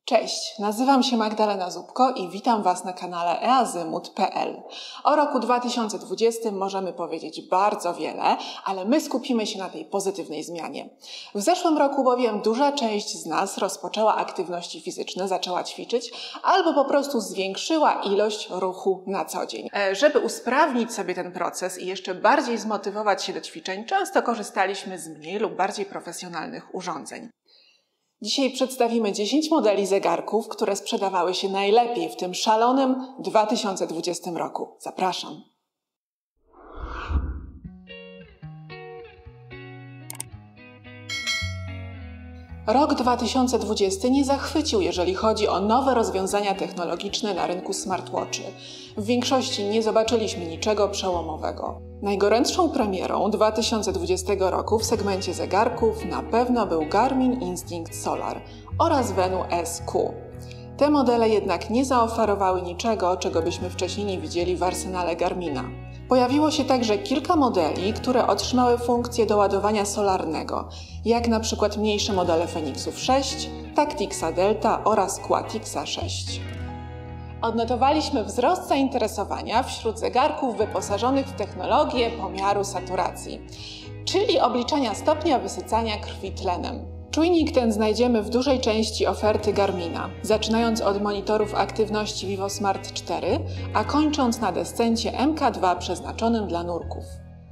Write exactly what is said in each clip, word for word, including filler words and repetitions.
Cześć, nazywam się Magdalena Zupko i witam Was na kanale eazymut kropka pe el. O roku dwa tysiące dwudziestym możemy powiedzieć bardzo wiele, ale my skupimy się na tej pozytywnej zmianie. W zeszłym roku bowiem duża część z nas rozpoczęła aktywności fizyczne, zaczęła ćwiczyć albo po prostu zwiększyła ilość ruchu na co dzień. E, żeby usprawnić sobie ten proces i jeszcze bardziej zmotywować się do ćwiczeń, często korzystaliśmy z mniej lub bardziej profesjonalnych urządzeń. Dzisiaj przedstawimy dziesięć modeli zegarków, które sprzedawały się najlepiej w tym szalonym dwa tysiące dwudziestym roku. Zapraszam! Rok dwa tysiące dwudziesty nie zachwycił, jeżeli chodzi o nowe rozwiązania technologiczne na rynku smartwatchy. W większości nie zobaczyliśmy niczego przełomowego. Najgorętszą premierą dwa tysiące dwudziestego roku w segmencie zegarków na pewno był Garmin Instinct Solar oraz Venu S Q. Te modele jednak nie zaoferowały niczego, czego byśmy wcześniej nie widzieli w arsenale Garmina. Pojawiło się także kilka modeli, które otrzymały funkcję doładowania solarnego, jak na przykład mniejsze modele Fenixów sześć, Tactixa Delta oraz Quatixa sześć. Odnotowaliśmy wzrost zainteresowania wśród zegarków wyposażonych w technologię pomiaru saturacji, czyli obliczania stopnia wysycania krwi tlenem. Czujnik ten znajdziemy w dużej części oferty Garmina, zaczynając od monitorów aktywności Vivosmart cztery, a kończąc na descencie M K dwa przeznaczonym dla nurków.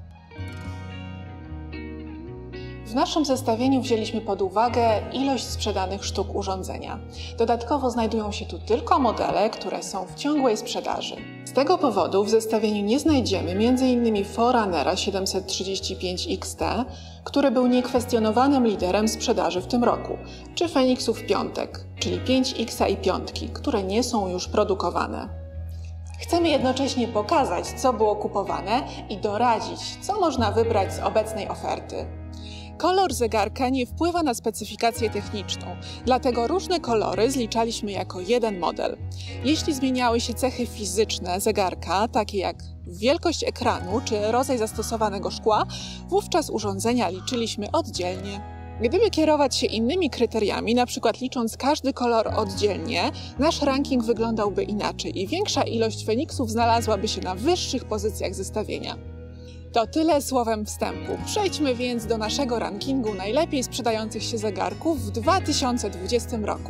W naszym zestawieniu wzięliśmy pod uwagę ilość sprzedanych sztuk urządzenia. Dodatkowo znajdują się tu tylko modele, które są w ciągłej sprzedaży. Z tego powodu w zestawieniu nie znajdziemy między innymi Forerunnera siedemset trzydzieści pięć X T, który był niekwestionowanym liderem sprzedaży w tym roku, czy Fenixów piątek, czyli pięć X i piątki, które nie są już produkowane. Chcemy jednocześnie pokazać, co było kupowane i doradzić, co można wybrać z obecnej oferty. Kolor zegarka nie wpływa na specyfikację techniczną, dlatego różne kolory zliczaliśmy jako jeden model. Jeśli zmieniały się cechy fizyczne zegarka, takie jak wielkość ekranu czy rodzaj zastosowanego szkła, wówczas urządzenia liczyliśmy oddzielnie. Gdyby kierować się innymi kryteriami, na przykład licząc każdy kolor oddzielnie, nasz ranking wyglądałby inaczej i większa ilość Fenixów znalazłaby się na wyższych pozycjach zestawienia. To tyle słowem wstępu. Przejdźmy więc do naszego rankingu najlepiej sprzedających się zegarków w dwa tysiące dwudziestym roku.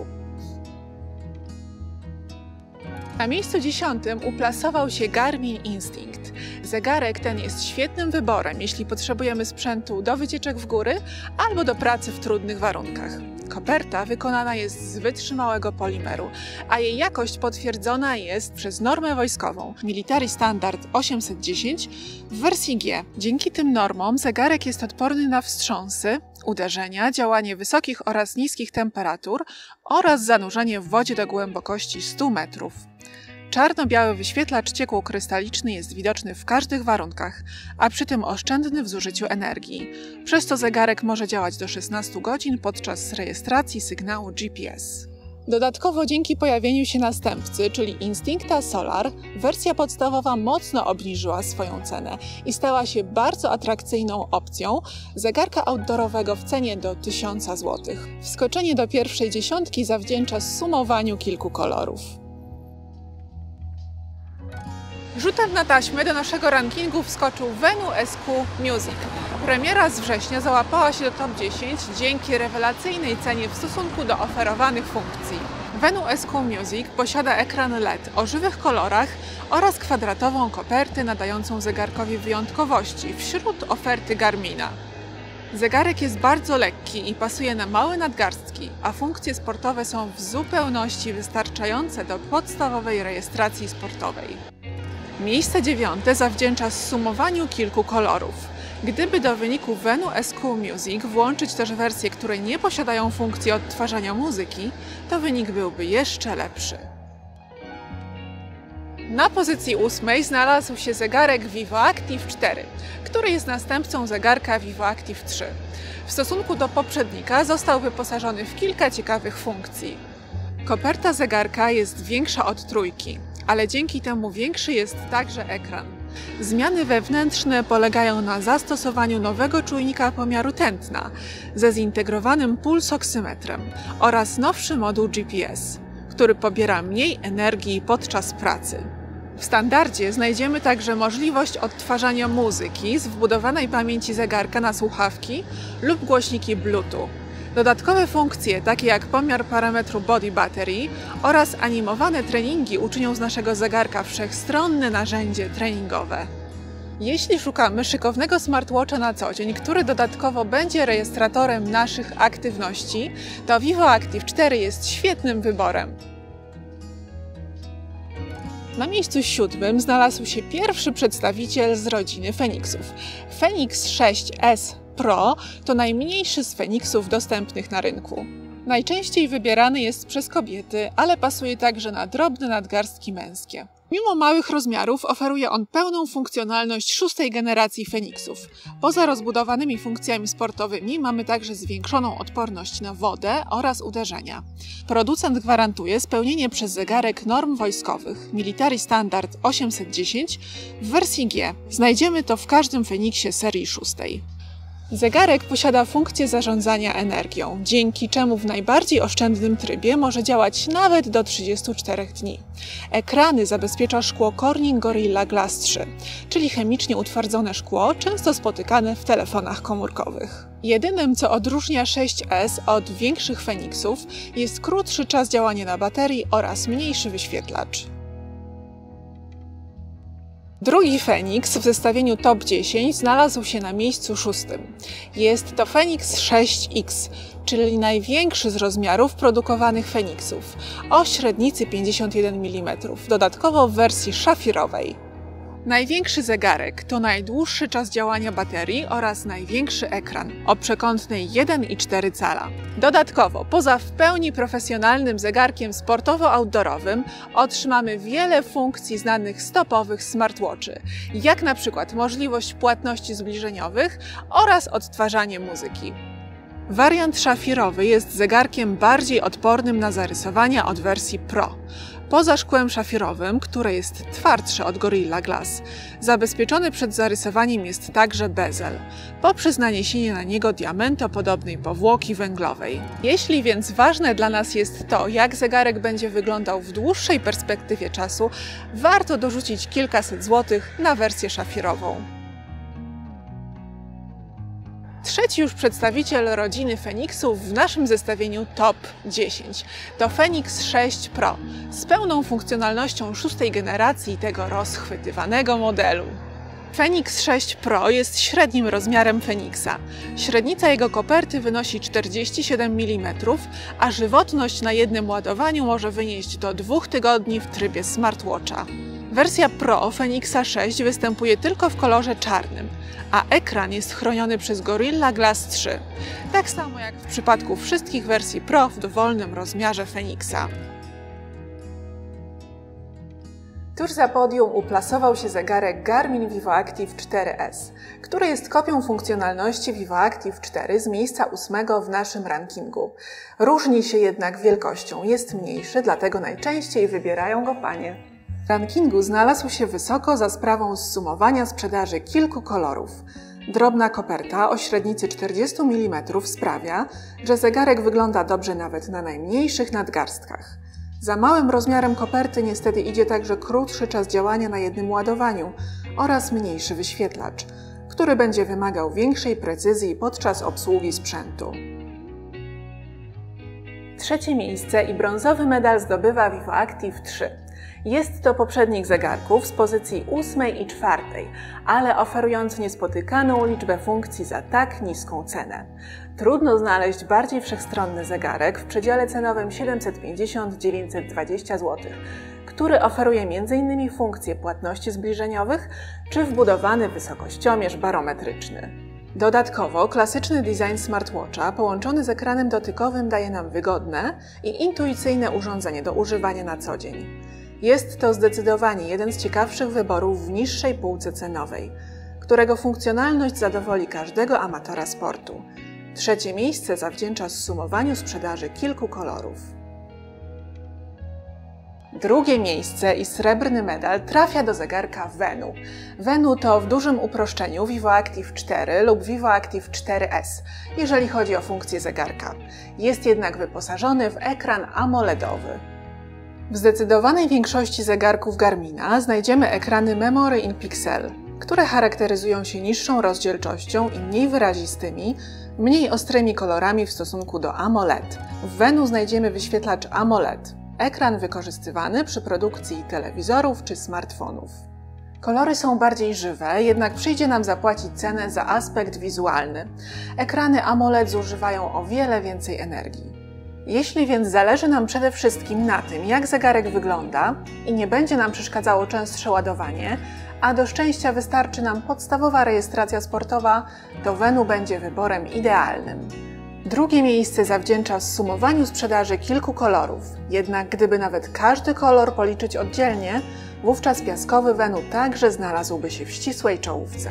Na miejscu dziesiątym uplasował się Garmin Instinct. Zegarek ten jest świetnym wyborem, jeśli potrzebujemy sprzętu do wycieczek w góry albo do pracy w trudnych warunkach. Koperta wykonana jest z wytrzymałego polimeru, a jej jakość potwierdzona jest przez normę wojskową Military Standard osiemset dziesięć w wersji G. Dzięki tym normom zegarek jest odporny na wstrząsy, uderzenia, działanie wysokich oraz niskich temperatur oraz zanurzenie w wodzie do głębokości stu metrów. Czarno-biały wyświetlacz ciekłokrystaliczny jest widoczny w każdych warunkach, a przy tym oszczędny w zużyciu energii. Przez to zegarek może działać do szesnastu godzin podczas rejestracji sygnału G P S. Dodatkowo dzięki pojawieniu się następcy, czyli Instincta Solar, wersja podstawowa mocno obniżyła swoją cenę i stała się bardzo atrakcyjną opcją zegarka outdoorowego w cenie do tysiąca złotych. Wskoczenie do pierwszej dziesiątki zawdzięcza zsumowaniu kilku kolorów. Rzutem na taśmę do naszego rankingu wskoczył Venu S Q Music. Premiera z września załapała się do top dziesięć dzięki rewelacyjnej cenie w stosunku do oferowanych funkcji. Venu S Q Music posiada ekran L E D o żywych kolorach oraz kwadratową kopertę nadającą zegarkowi wyjątkowości wśród oferty Garmina. Zegarek jest bardzo lekki i pasuje na małe nadgarstki, a funkcje sportowe są w zupełności wystarczające do podstawowej rejestracji sportowej. Miejsce dziewiąte zawdzięcza zsumowaniu kilku kolorów. Gdyby do wyniku Venu S Q Music włączyć też wersje, które nie posiadają funkcji odtwarzania muzyki, to wynik byłby jeszcze lepszy. Na pozycji ósmej znalazł się zegarek Vivoactive cztery, który jest następcą zegarka Vivoactive trzy. W stosunku do poprzednika został wyposażony w kilka ciekawych funkcji. Koperta zegarka jest większa od trójki, ale dzięki temu większy jest także ekran. Zmiany wewnętrzne polegają na zastosowaniu nowego czujnika pomiaru tętna ze zintegrowanym pulsoksymetrem oraz nowszy moduł G P S, który pobiera mniej energii podczas pracy. W standardzie znajdziemy także możliwość odtwarzania muzyki z wbudowanej pamięci zegarka na słuchawki lub głośniki Bluetooth. Dodatkowe funkcje, takie jak pomiar parametru body battery oraz animowane treningi uczynią z naszego zegarka wszechstronne narzędzie treningowe. Jeśli szukamy szykownego smartwatcha na co dzień, który dodatkowo będzie rejestratorem naszych aktywności, to Vivo Active cztery jest świetnym wyborem. Na miejscu siódmym znalazł się pierwszy przedstawiciel z rodziny Fenixów. Fenix sześć S Pro to najmniejszy z Fenixów dostępnych na rynku. Najczęściej wybierany jest przez kobiety, ale pasuje także na drobne nadgarstki męskie. Mimo małych rozmiarów oferuje on pełną funkcjonalność szóstej generacji Fenixów. Poza rozbudowanymi funkcjami sportowymi mamy także zwiększoną odporność na wodę oraz uderzenia. Producent gwarantuje spełnienie przez zegarek norm wojskowych Military Standard osiemset dziesięć w wersji G. Znajdziemy to w każdym Fenixie serii szóstej. Zegarek posiada funkcję zarządzania energią, dzięki czemu w najbardziej oszczędnym trybie może działać nawet do trzydziestu czterech dni. Ekrany zabezpiecza szkło Corning Gorilla Glass trzy, czyli chemicznie utwardzone szkło, często spotykane w telefonach komórkowych. Jedynym, co odróżnia sześć S od większych Fenixów, jest krótszy czas działania na baterii oraz mniejszy wyświetlacz. Drugi Fenix w zestawieniu top dziesięć znalazł się na miejscu szóstym. Jest to Fenix sześć X, czyli największy z rozmiarów produkowanych Fenixów, o średnicy pięćdziesiąt jeden milimetrów, dodatkowo w wersji szafirowej. Największy zegarek to najdłuższy czas działania baterii oraz największy ekran o przekątnej jeden i cztery cala. Dodatkowo, poza w pełni profesjonalnym zegarkiem sportowo-outdoorowym, otrzymamy wiele funkcji znanych z topowych smartwatchy, jak na przykład możliwość płatności zbliżeniowych oraz odtwarzanie muzyki. Wariant szafirowy jest zegarkiem bardziej odpornym na zarysowania od wersji Pro. Poza szkłem szafirowym, które jest twardsze od Gorilla Glass, zabezpieczony przed zarysowaniem jest także bezel, poprzez naniesienie na niego diamentopodobnej powłoki węglowej. Jeśli więc ważne dla nas jest to, jak zegarek będzie wyglądał w dłuższej perspektywie czasu, warto dorzucić kilkaset złotych na wersję szafirową. Trzeci już przedstawiciel rodziny Fenixów w naszym zestawieniu top dziesięć to Fenix sześć Pro z pełną funkcjonalnością szóstej generacji tego rozchwytywanego modelu. Fenix sześć Pro jest średnim rozmiarem Fenixa. Średnica jego koperty wynosi czterdzieści siedem milimetrów, a żywotność na jednym ładowaniu może wynieść do dwóch tygodni w trybie smartwatcha. Wersja Pro Fenixa sześć występuje tylko w kolorze czarnym, a ekran jest chroniony przez Gorilla Glass trzy, tak samo jak w przypadku wszystkich wersji Pro w dowolnym rozmiarze Fenixa. Tuż za podium uplasował się zegarek Garmin VivoActive cztery S, który jest kopią funkcjonalności VivoActive cztery z miejsca ósmego w naszym rankingu. Różni się jednak wielkością, jest mniejszy, dlatego najczęściej wybierają go panie. W rankingu znalazł się wysoko za sprawą zsumowania sprzedaży kilku kolorów. Drobna koperta o średnicy czterdziestu milimetrów sprawia, że zegarek wygląda dobrze nawet na najmniejszych nadgarstkach. Za małym rozmiarem koperty niestety idzie także krótszy czas działania na jednym ładowaniu oraz mniejszy wyświetlacz, który będzie wymagał większej precyzji podczas obsługi sprzętu. Trzecie miejsce i brązowy medal zdobywa VivoActive trzy. Jest to poprzednik zegarków z pozycji ósmej i czwartej, ale oferujący niespotykaną liczbę funkcji za tak niską cenę. Trudno znaleźć bardziej wszechstronny zegarek w przedziale cenowym siedemset pięćdziesiąt do dziewięćset dwadzieścia złotych, który oferuje między innymi funkcje płatności zbliżeniowych czy wbudowany wysokościomierz barometryczny. Dodatkowo klasyczny design smartwatcha połączony z ekranem dotykowym daje nam wygodne i intuicyjne urządzenie do używania na co dzień. Jest to zdecydowanie jeden z ciekawszych wyborów w niższej półce cenowej, którego funkcjonalność zadowoli każdego amatora sportu. Trzecie miejsce zawdzięcza zsumowaniu sprzedaży kilku kolorów. Drugie miejsce i srebrny medal trafia do zegarka Venu. Venu to w dużym uproszczeniu VivoActive cztery lub VivoActive cztery S, jeżeli chodzi o funkcję zegarka. Jest jednak wyposażony w ekran AMOLEDowy. W zdecydowanej większości zegarków Garmina znajdziemy ekrany Memory in Pixel, które charakteryzują się niższą rozdzielczością i mniej wyrazistymi, mniej ostrymi kolorami w stosunku do AMOLED. W Venu znajdziemy wyświetlacz AMOLED, ekran wykorzystywany przy produkcji telewizorów czy smartfonów. Kolory są bardziej żywe, jednak przyjdzie nam zapłacić cenę za aspekt wizualny. Ekrany AMOLED zużywają o wiele więcej energii. Jeśli więc zależy nam przede wszystkim na tym, jak zegarek wygląda i nie będzie nam przeszkadzało częstsze ładowanie, a do szczęścia wystarczy nam podstawowa rejestracja sportowa, to Venu będzie wyborem idealnym. Drugie miejsce zawdzięcza zsumowaniu sprzedaży kilku kolorów, jednak gdyby nawet każdy kolor policzyć oddzielnie, wówczas piaskowy Venu także znalazłby się w ścisłej czołówce.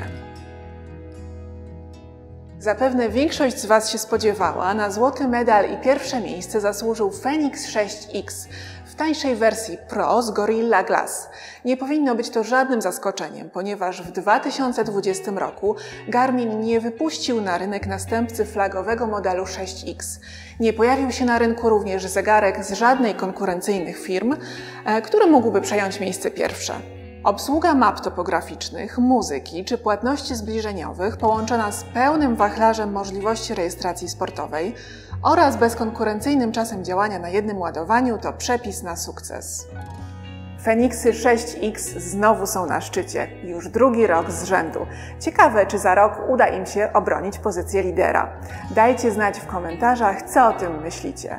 Zapewne większość z Was się spodziewała, na złoty medal i pierwsze miejsce zasłużył Fenix sześć X w tańszej wersji Pro z Gorilla Glass. Nie powinno być to żadnym zaskoczeniem, ponieważ w dwa tysiące dwudziestym roku Garmin nie wypuścił na rynek następcy flagowego modelu sześć X. Nie pojawił się na rynku również zegarek z żadnej konkurencyjnych firm, który mógłby przejąć miejsce pierwsze. Obsługa map topograficznych, muzyki czy płatności zbliżeniowych połączona z pełnym wachlarzem możliwości rejestracji sportowej oraz bezkonkurencyjnym czasem działania na jednym ładowaniu to przepis na sukces. Fenixy sześć X znowu są na szczycie, już drugi rok z rzędu. Ciekawe, czy za rok uda im się obronić pozycję lidera. Dajcie znać w komentarzach, co o tym myślicie.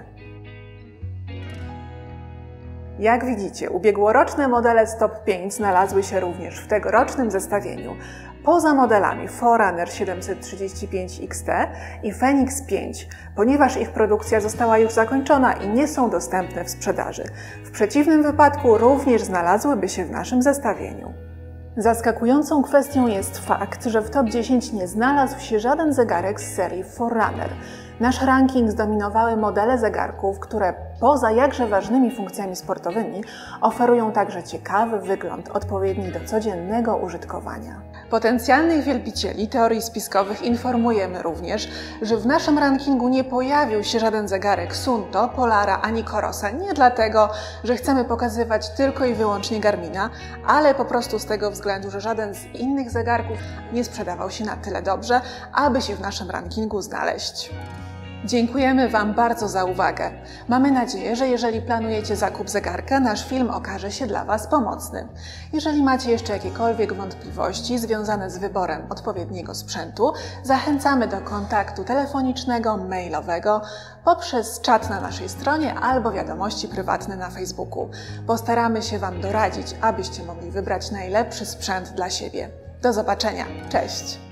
Jak widzicie, ubiegłoroczne modele z top pięć znalazły się również w tegorocznym zestawieniu. Poza modelami Forerunner siedemset trzydzieści pięć X T i Fenix pięć, ponieważ ich produkcja została już zakończona i nie są dostępne w sprzedaży. W przeciwnym wypadku również znalazłyby się w naszym zestawieniu. Zaskakującą kwestią jest fakt, że w top dziesięć nie znalazł się żaden zegarek z serii Forerunner. Nasz ranking zdominowały modele zegarków, które poza jakże ważnymi funkcjami sportowymi oferują także ciekawy wygląd odpowiedni do codziennego użytkowania. Potencjalnych wielbicieli teorii spiskowych informujemy również, że w naszym rankingu nie pojawił się żaden zegarek Suunto, Polara ani Corosa. Nie dlatego, że chcemy pokazywać tylko i wyłącznie Garmina, ale po prostu z tego względu, że żaden z innych zegarków nie sprzedawał się na tyle dobrze, aby się w naszym rankingu znaleźć. Dziękujemy Wam bardzo za uwagę. Mamy nadzieję, że jeżeli planujecie zakup zegarka, nasz film okaże się dla Was pomocny. Jeżeli macie jeszcze jakiekolwiek wątpliwości związane z wyborem odpowiedniego sprzętu, zachęcamy do kontaktu telefonicznego, mailowego, poprzez czat na naszej stronie albo wiadomości prywatne na Facebooku. Postaramy się Wam doradzić, abyście mogli wybrać najlepszy sprzęt dla siebie. Do zobaczenia. Cześć!